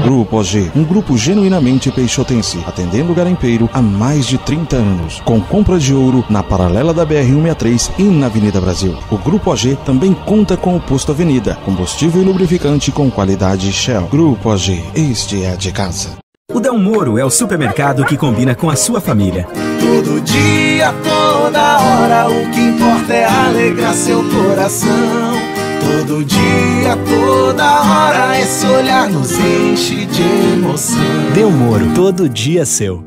Grupo OG, um grupo genuinamente peixotense, atendendo o garimpeiro há mais de 30 anos, com compra de ouro na paralela da BR-163 e na Avenida Brasil. O Grupo OG também conta com o Posto Avenida, combustível e lubrificante com qualidade Shell. Grupo OG, este é de casa. O Del Moro é o supermercado que combina com a sua família. Todo dia, toda hora, o que importa é alegrar seu coração. Todo dia, toda hora, esse olhar nos enche de emoção. Del Moro, todo dia seu.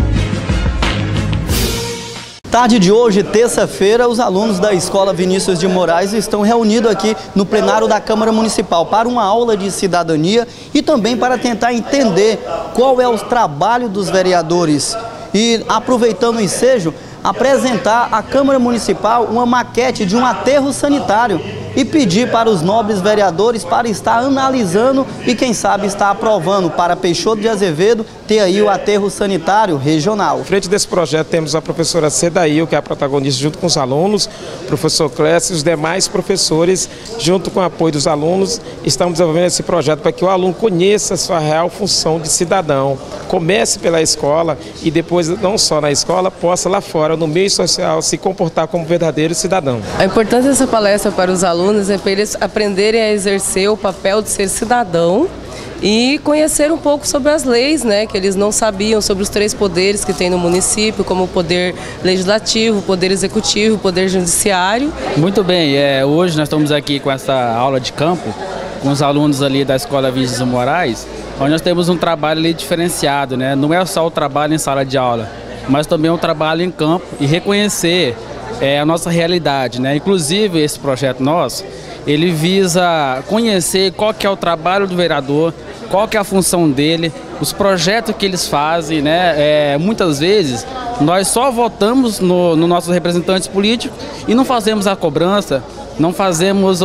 Tarde de hoje, terça-feira, os alunos da Escola Vinícius de Moraes estão reunidos aqui no plenário da Câmara Municipal para uma aula de cidadania e também para tentar entender qual é o trabalho dos vereadores. E, aproveitando o ensejo, apresentar à Câmara Municipal uma maquete de um aterro sanitário e pedir para os nobres vereadores para estar analisando e, quem sabe, estar aprovando para Peixoto de Azevedo ter aí o aterro sanitário regional. À frente desse projeto temos a professora Cedail, que é a protagonista, junto com os alunos, o professor Clécio e os demais professores, junto com o apoio dos alunos, estamos desenvolvendo esse projeto para que o aluno conheça a sua real função de cidadão, comece pela escola e depois, não só na escola, possa lá fora, no meio social, se comportar como verdadeiro cidadão. A importância dessa palestra para os alunos é para eles aprenderem a exercer o papel de ser cidadão e conhecer um pouco sobre as leis, né, que eles não sabiam, sobre os 3 poderes que tem no município, como o poder legislativo, o poder executivo, o poder judiciário. Muito bem, hoje nós estamos aqui com essa aula de campo, com os alunos ali da Escola Vinícius de Moraes, onde nós temos um trabalho ali diferenciado, né? Não é só o trabalho em sala de aula, mas também o trabalho em campo e reconhecer a nossa realidade, né? Inclusive esse projeto nosso, ele visa conhecer qual que é o trabalho do vereador, qual que é a função dele, os projetos que eles fazem, né? Muitas vezes nós só votamos no nossos representantes políticos e não fazemos a cobrança, não fazemos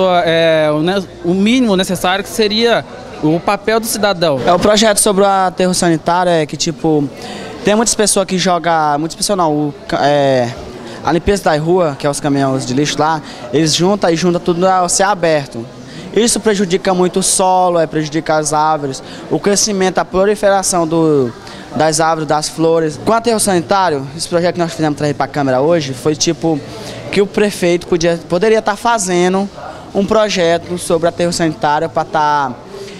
o mínimo necessário que seria o papel do cidadão. O projeto sobre o aterro sanitário é que, tipo, tem muitas pessoas que jogam, muitas pessoas não, a limpeza da rua, que é os caminhões de lixo lá, eles juntam tudo ao céu aberto. Isso prejudica muito o solo, prejudica as árvores, o crescimento, a proliferação das árvores, das flores. Com o aterro sanitário, esse projeto que nós fizemos trazer para a Câmara hoje, foi tipo que o prefeito poderia estar fazendo um projeto sobre aterro sanitário para estar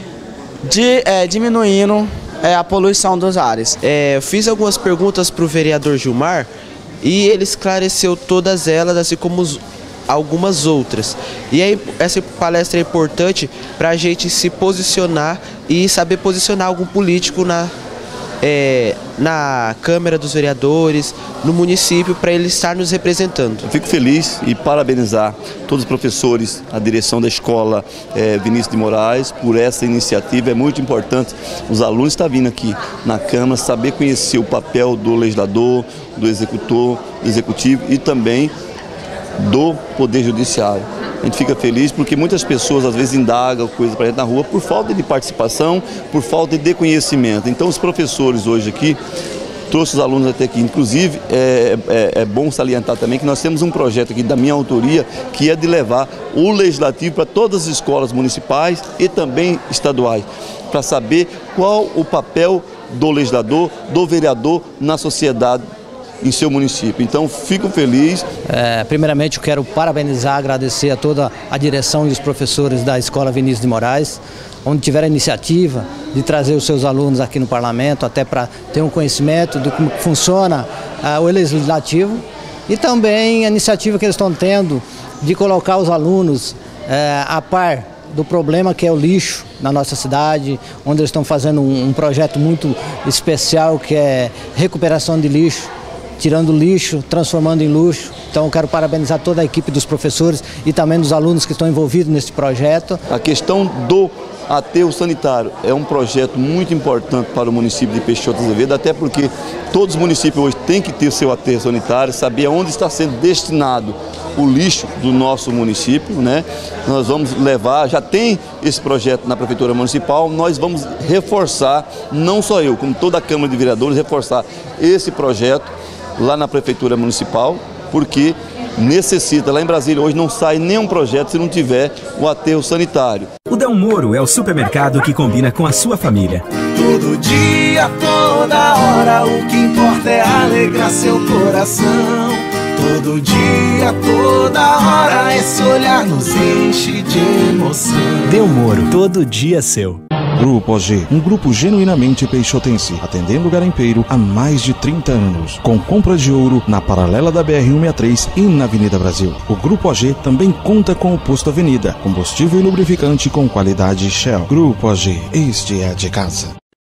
diminuindo a poluição dos ares. Eu fiz algumas perguntas para o vereador Gilmar e ele esclareceu todas elas, assim como algumas outras. E aí, essa palestra é importante para a gente se posicionar e saber posicionar algum político na Câmara dos Vereadores, no município, para ele estar nos representando. Eu fico feliz e parabenizar todos os professores, a direção da escola Vinícius de Moraes por essa iniciativa. É muito importante os alunos estarem vindo aqui na Câmara, saber conhecer o papel do legislador, do executor, do executivo e também do Poder Judiciário. A gente fica feliz porque muitas pessoas às vezes indagam coisas para a gente na rua por falta de participação, por falta de conhecimento. Então os professores hoje aqui trouxe os alunos até aqui. Inclusive é bom salientar também que nós temos um projeto aqui da minha autoria que é de levar o legislativo para todas as escolas municipais e também estaduais, para saber qual o papel do legislador, do vereador na sociedade em seu município. Então, fico feliz. Primeiramente, eu quero parabenizar, agradecer a toda a direção e os professores da Escola Vinícius de Moraes, onde tiveram a iniciativa de trazer os seus alunos aqui no Parlamento, até para ter um conhecimento de como funciona o legislativo e também a iniciativa que eles estão tendo de colocar os alunos a par do problema que é o lixo na nossa cidade, onde eles estão fazendo um projeto muito especial que é recuperação de lixo, tirando lixo, transformando em luxo. Então eu quero parabenizar toda a equipe dos professores e também dos alunos que estão envolvidos nesse projeto. A questão do aterro sanitário é um projeto muito importante para o município de Peixoto de Azevedo, até porque todos os municípios hoje têm que ter seu aterro sanitário, saber onde está sendo destinado o lixo do nosso município, né? Nós vamos levar, já tem esse projeto na Prefeitura Municipal, nós vamos reforçar, não só eu, como toda a Câmara de Vereadores, reforçar esse projeto lá na Prefeitura Municipal, porque necessita. Lá em Brasília hoje não sai nenhum projeto se não tiver o aterro sanitário. O Delmoro é o supermercado que combina com a sua família. Todo dia, toda hora, o que importa é alegrar seu coração. Todo dia, toda hora, esse olhar nos enche de emoção. Delmoro, todo dia seu. Grupo OG, um grupo genuinamente peixotense, atendendo o garimpeiro há mais de 30 anos, com compra de ouro na paralela da BR-163 e na Avenida Brasil. O Grupo OG também conta com o Posto Avenida, combustível e lubrificante com qualidade Shell. Grupo OG, este é de casa.